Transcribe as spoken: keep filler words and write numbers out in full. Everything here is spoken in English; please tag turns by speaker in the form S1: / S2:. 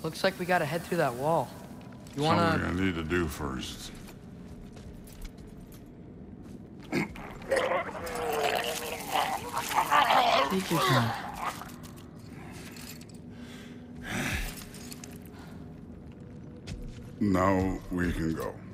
S1: Looks like we gotta head through that wall. You wanna...
S2: Something I need to do first.
S1: Take your time.
S2: Now we can go.